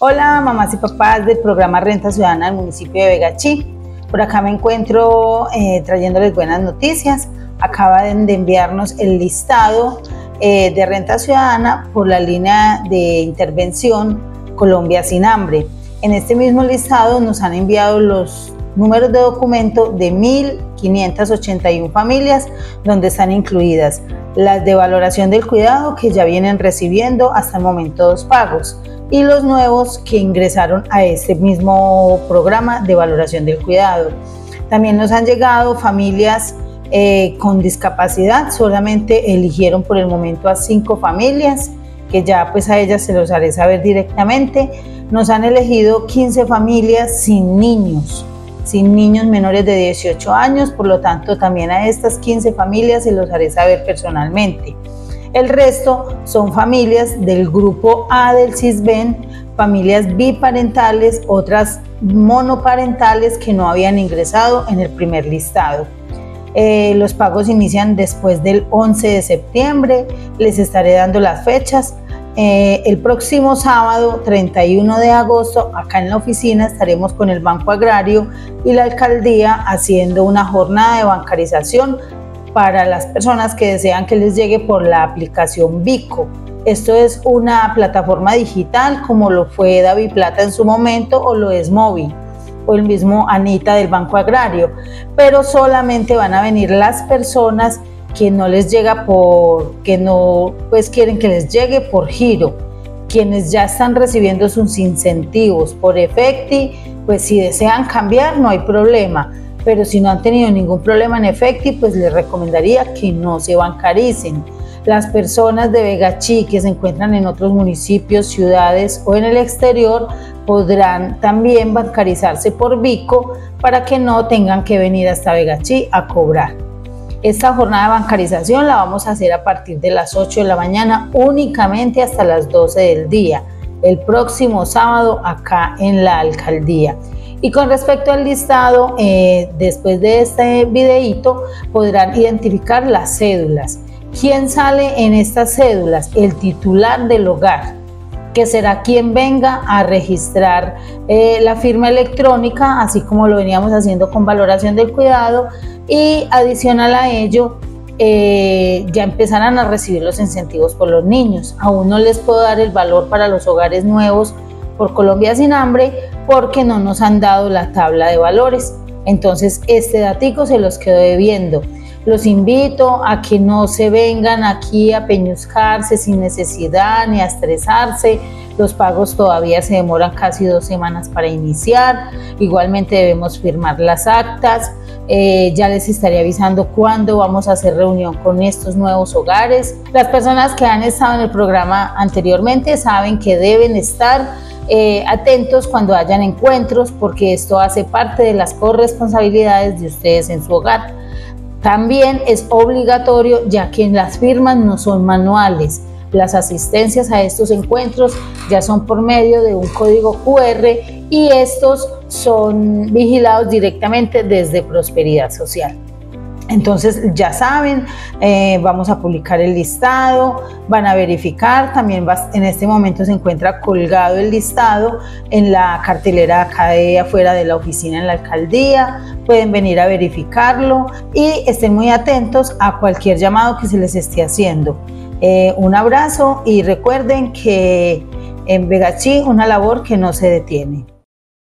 Hola mamás y papás del programa Renta Ciudadana del municipio de Vegachí. Por acá me encuentro trayéndoles buenas noticias. Acaban de enviarnos el listado de Renta Ciudadana por la línea de intervención Colombia sin hambre. En este mismo listado nos han enviado los números de documento de 1.581 familias donde están incluidas las de valoración del cuidado que ya vienen recibiendo hasta el momento 2 pagos y los nuevos que ingresaron a este mismo programa de valoración del cuidado. También nos han llegado familias con discapacidad, solamente eligieron por el momento a 5 familias, que ya pues a ellas se los haré saber directamente. Nos han elegido 15 familias sin niños menores de 18 años, por lo tanto también a estas 15 familias se los haré saber personalmente. El resto son familias del grupo A del CISBEN, familias biparentales, otras monoparentales que no habían ingresado en el primer listado. Los pagos inician después del 11 de septiembre, les estaré dando las fechas. El próximo sábado 31 de agosto acá en la oficina estaremos con el Banco Agrario y la Alcaldía haciendo una jornada de bancarización para las personas que desean que les llegue por la aplicación Bico. Esto es una plataforma digital como lo fue DaviPlata en su momento o lo es Móvil o el mismo Anita del Banco Agrario, pero solamente van a venir las personas que no les llega que no pues quieren que les llegue por giro. Quienes ya están recibiendo sus incentivos por Efecti, pues si desean cambiar no hay problema, pero si no han tenido ningún problema en Efecti, pues les recomendaría que no se bancaricen. Las personas de Vegachí que se encuentran en otros municipios, ciudades o en el exterior podrán también bancarizarse por Bico para que no tengan que venir hasta Vegachí a cobrar. Esta jornada de bancarización la vamos a hacer a partir de las 8 de la mañana únicamente hasta las 12 del día, el próximo sábado acá en la alcaldía. Y con respecto al listado, después de este videíto podrán identificar las cédulas. ¿Quién sale en estas cédulas? El titular del hogar, que será quien venga a registrar la firma electrónica, así como lo veníamos haciendo con valoración del cuidado, y adicional a ello ya empezarán a recibir los incentivos por los niños. Aún no les puedo dar el valor para los hogares nuevos por Colombia sin hambre porque no nos han dado la tabla de valores, entonces este datico se los quedo debiendo. Los invito a que no se vengan aquí a peñuscarse sin necesidad ni a estresarse. Los pagos todavía se demoran casi 2 semanas para iniciar. Igualmente debemos firmar las actas. Ya les estaré avisando cuándo vamos a hacer reunión con estos nuevos hogares. Las personas que han estado en el programa anteriormente saben que deben estar atentos cuando hayan encuentros, porque esto hace parte de las corresponsabilidades de ustedes en su hogar. También es obligatorio, ya que las firmas no son manuales. Las asistencias a estos encuentros ya son por medio de un código QR y estos son vigilados directamente desde Prosperidad Social. Entonces ya saben, vamos a publicar el listado, van a verificar, también en este momento se encuentra colgado el listado en la cartelera acá de afuera de la oficina en la alcaldía, pueden venir a verificarlo y estén muy atentos a cualquier llamado que se les esté haciendo. Un abrazo y recuerden que en Vegachí una labor que no se detiene.